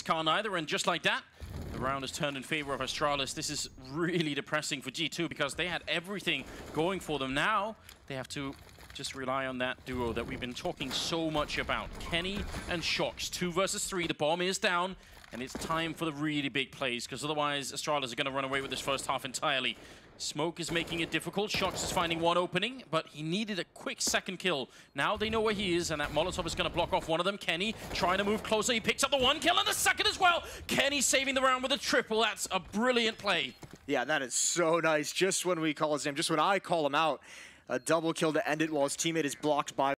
can't either, and just like that, the round has turned in favor of Astralis. This is really depressing for G2 because they had everything going for them. Now they have to just rely on that duo that we've been talking so much about. Kenny and Shox, 2 versus 3. The bomb is down, and it's time for the really big plays because otherwise Astralis are going to run away with this first half entirely. Smoke is making it difficult. Shox is finding one opening, but he needed a quick second kill. Now they know where he is, and that Molotov is going to block off one of them. Kenny trying to move closer. He picks up the one kill and the second as well. Kenny saving the round with a triple. That's a brilliant play. Yeah, that is so nice. Just when we call his name, just when I call him out, a double kill to end it while his teammate is blocked by